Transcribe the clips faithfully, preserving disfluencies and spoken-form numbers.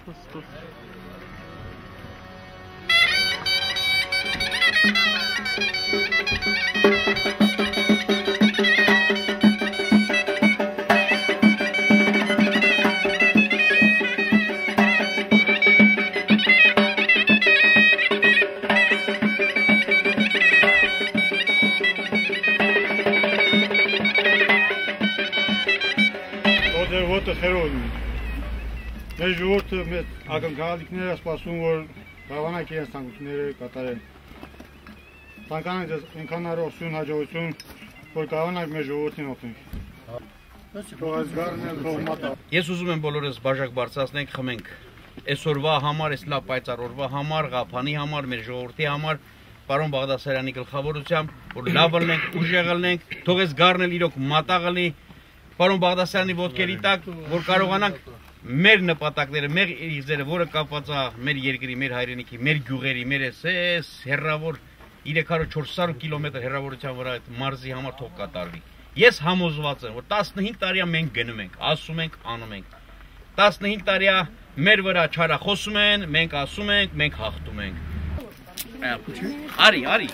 Մեր ժողովուրդը մեր ակնկալիքները սպասում որ հավանակ իրենց ցանկությունները կատարեն։ Ցանկանում ենք այնքան առողջություն, հաջողություն, որ կարողանանք մեր ժողովրդին օգնել։ Ես ուզում եմ բոլորս բաժակ բարձրացնենք, խմենք։ Այսօրվա համար, այս լավ պայծառ օրվա համար, Ղափանի համար, մեր ժողովրդի համար, պարոն Բաղդասարյանի գլխավորությամբ, որ լավ ելնենք, ուժեղ ելնենք, թող այս գառն էլ իրոք մատաղ լինի, պարոն Բաղդասարյանի ոտքերի տակ, որ կարողանանք մեր նպատակները, մեր իղձերը, որը կապված է մեր երկրի, մեր հայրենիքի, մեր գյուղերի, մեր էս հեռավոր երեք հարյուր չորս հարյուր կիլոմետր հեռավորության վրա այդ մարզի համար թող կատարվի։ Ես համոզված եմ, որ տասնհինգ տարի մենք գնում ենք, ասում ենք, անում ենք։ տասնհինգ տարի մեր վրա չարախոսում են, մենք ասում ենք, մենք հաղթում ենք։ Արի, արի։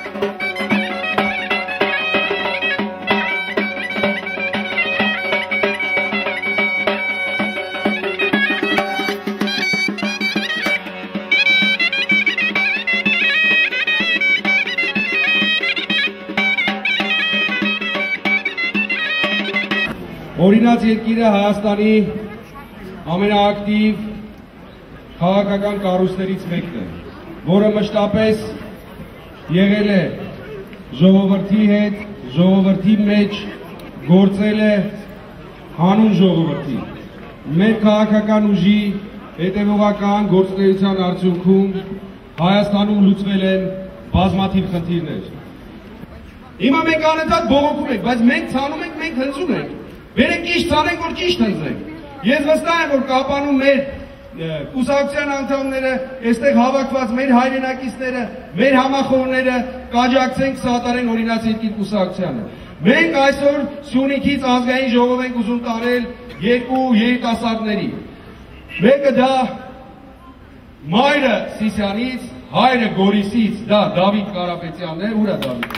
Օրինաց երկիրը Հայաստանի ամենաակտիվ քաղաքական կառույցներից մեկն է, որը մշտապես եղել է ժողովրդի հետ, ժողովրդի մեջ գործել է հանուն ժողովրդի։ Մեր քաղաքական ուժի հետևողական գործունեության արդյունքում Հայաստանում լուծվել են բազմաթիվ խնդիրներ։ Հիմա մենք անընդհատ բողոքում ենք, բայց մենք ցանում ենք, մենք հնձում ենք։ Վերեք ճիշտ ցանենք, որ ճիշտ հնձենք։ Ես վստահ եմ, որ Կապանում մեր կուսակցության անդամները, այստեղ հավաքված մեր հայրենակիցները, մեր համախոհները կաջակցեն սատարեն օրինաց երկիր կուսակցությանը։ Մենք այսօր Սյունիքից ազգային ժողով ենք ուզում տարել երկու երիտասարդների։ Մեկը դա մայրը Սիսյանից, հայրը Գորիսից, դա Դավիթ Կարապետյանն է, ուր է Դավիթը,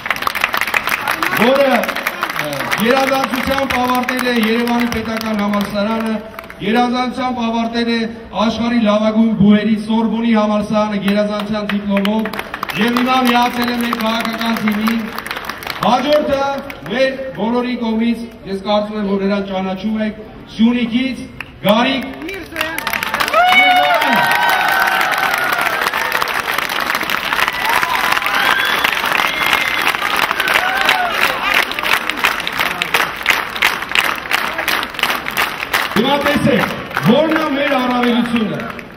որը գերազանցությամբ ավարտել է Երևանի պետական համալսարանը, գերազանցությամբ ավարտել է աշխարհի լավագույն բուհերի Սորբոնի համալսարանը գերազանցության դիպլոմով եւ հիմա միացել է մեր քաղաքական թիմին։ Հաջորդը մեր բոլորի կողմից ես կարծում եմ, որ նրան ճանաչում եք, Սյունիքից Գարիկ Հիմա տեսեք, որն է մեր առավելությունը։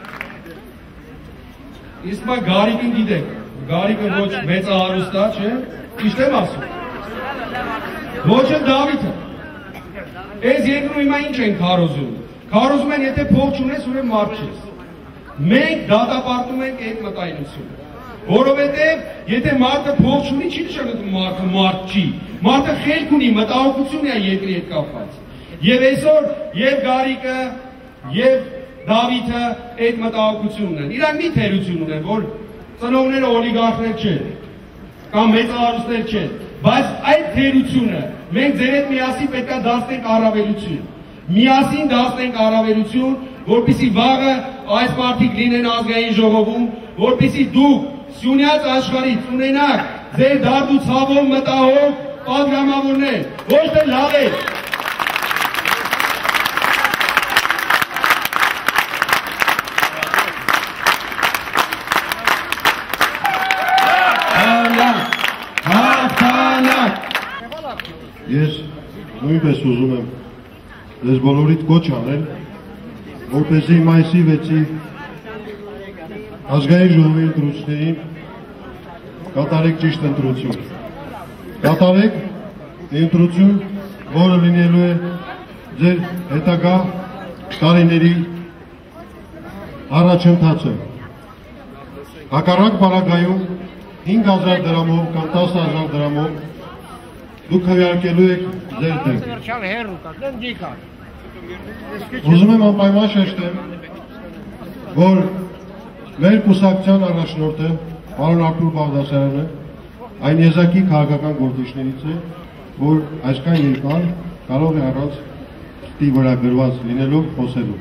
Իսկ մա Գարիկին գիտեք, Գարիկը ոչ մեծահարուստ է, չէ՞, ճիշտ եմ ասում։ Ոչ էլ Դավիթը։ Այս երկրում հիմա ինչ են քարոզում։ Քարոզում են, եթե փող չունես, ուրեմն մարդ չես։ Մենք դատապարտում ենք այդ մտայնությունը։ Որովհետև եթե մարդը փող չունի, չի նշանակում մարդը մարդ չի։ Մարդը խելք ունի, մտահոգություն է երկրի հետ կապված։ Եվ այսօր եւ Գարիկը եւ Դավիթը այդ մտահոգությունն են։ Իրանք մի թերություն ունեն, որ ծնողները օլիգարխներ չեն կամ մեծահարուստներ չեն, բայց այդ թերությունը մենք ձեր հետ միասին պետք է դարձնենք առավելություն։ Միասին դարձնենք առավելություն, որպեսզի վաղը այս մարդիկ լինեն ազգային ժողովում, որպեսզի դուք Սյունյաց աշխարհից ունենաք ձեր դարձու ցավով մտահոգ պատգամավորներ, ոչ թե լավեր։ Ես նույնպես ուզում եմ ձեզ բոլորիդ կոչ անել, որպեսզի մայիսի վեցի ազգային ժողովի ընտրություններին կատարեք ճիշտ ընտրություն։ Կատարեք ընտրություն, որը լինելու է ձեր հետագա տարիների առաջընթացը։ Հակառակ պարագայում հինգ հազար դրամով կամ տասը հազար դրամով դուք քվեարկելու եք ձեր դեմ։ Ուզում եմ անպայման շեշտեմ, որ մեր կուսակցության առաջնորդը պարոն Արտուր Բաղդասարյանը այն եզակի քաղաքական գործիչներից է, որ այսքան երկար կարող է առանց ստի վրա գրված լինելով խոսելու։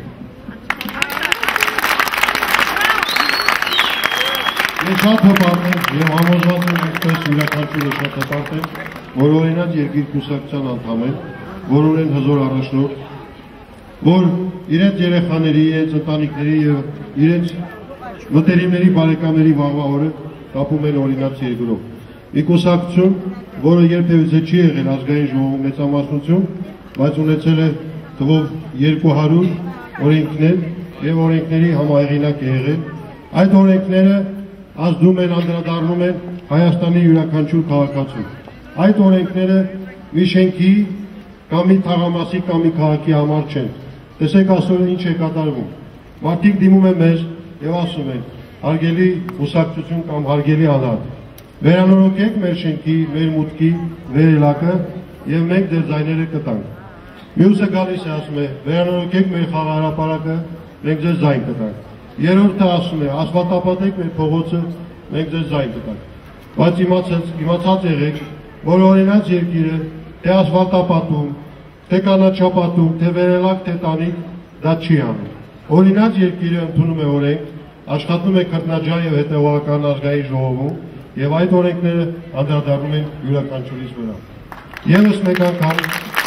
Ես շատ հպարտ եմ և համոզված եմ այսպես յուրաքանչյուրը շատ հպարտ եմ, որ օրինակ երկիր կուսակցության անդամ են, որ ունեն հզոր առաջնորդ, որ իրենց երեխաների, իրենց ընտանիքների և իրենց մտերիմների բարեկամների վաղվա օրը կապում են օրինաց երկրով։ Մի կուսակցություն, որը երբևիցե չի եղել ազգային ժողովում մեծամասնություն, բայց ունեցել է թվով երկու հարյուր օրենքներ և օրենքների համահեղինակ է եղել, այդ օրենքները ազդում են, անդրադառնում են Հայաստանի յուրաքանչյուր քաղաքացու։ Այդ օրենքները մի շենքի կամ մի թաղամասի կամ մի քաղաքի համար չեն։ Տեսեք այսօր ինչ է կատարվում։ Մարդիկ դիմում են մեզ և ասում են, հարգելի կուսակցություն կամ հարգելի անհատ, վերանորոգեք մեր շենքի, մեր մուտքի վերելակը և մենք ձեր ձայները կտանք։ Մյուսը գալիս է ասում է, վերանորոգեք մեր խաղահրապարակը, մենք ձեզ ձայն կտանք։ Երրորդը ասում է, ասֆալտապատեք մեր փողոցը, մենք ձեզ ձայն կտանք։ Բայց իմացած եղեք, որ օրինաց երկիրը թե ասֆալտապատում, թե կանաչապատում, թե վերելակ, թե տանիք, դա չի անում։ Օրինաց երկիրը ընդունում է օրենք, աշխատում է քրտնաջար և հետևողական ազգային ժողովում և այդ օրենքները անդրադառնում են յուրաքանչյուրիս վրա։ Եվս մեկ անգամ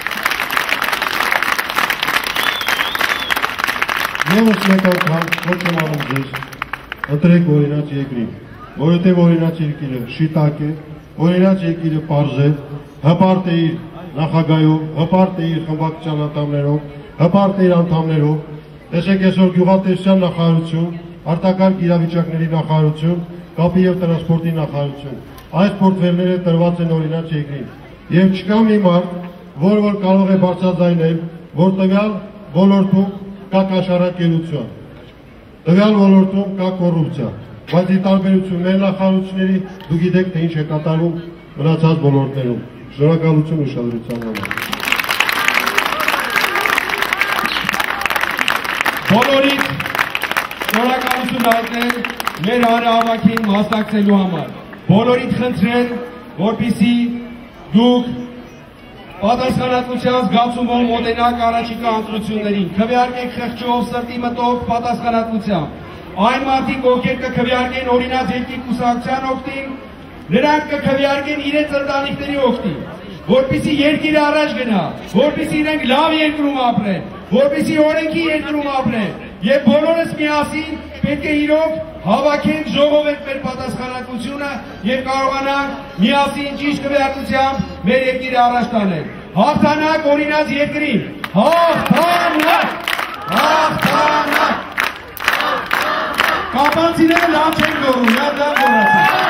Եվս մեկ անգամ ոչ եմ անում ձեզ, ընտրեք օրինաց երկրին, որովհետև օրինաց երկիրը շիտակ է, օրինաց երկիրը պարզ է, հպարտ է իր նախագահով, հպարտ է իր խմբակցության անդամներով, հպարտ է իր անդամներով, տեսեք այսօր գյուղատնտեսության նախարարություն, արտակարգ իրավիճակների նախարարություն, կապի և տրանսպորտի նախարարություն, այս պորտֆելները տրված են օրինաց երկրին, և չկա մի մարդ, որ որ կարող է բարձրաձայնել, որ տվյալ ոլորտում կա կաշառակերություն, տվյալ ոլորտում կա կոռուպցիա, բայց ի տարբերություն մեր նախարարությունների դուք գիտեք, թե ինչ է կատարվում մնացած ոլորտներում։ Շնորհակալություն ուշադրության համար։ Բոլորիդ շնորհակալություն հայտնել մեր հանրահավաքին մասնակցելու համար։ Բոլորիդ խնդրել, որպեսզի դուք պատասխանատվության զգացումով մոտենաք առաջիկա ընտրություններին, քվեարկեք խղճով, սրտի մտով, պատասխանատվությամբ։ Այն մարդիկ, ովքեր կքվեարկեն օրինաց երկիր կուսակցության օգտին, նրանք կքվեարկեն իրենց ընտանիքների օգտին, որպեսզի երկիրը առաջ գնա, որպեսզի իրենք լավ երկրում ապրեն, որպեսզի օրենքի երկրում ապրեն, և բոլորս միասին պետք է իրոք հավաքենք, ժողովենք մեր պատասխանատվությունը և կարողանանք միասին ճիշտ քվեարկությամբ մեր երկիրը առաջ տանել։ Հաղթանակ օրինաց երկրին, հաղթանակ, հաղթանակ։ Կապանցիները լավ չեն գոռում, լավ լավ գոռացին։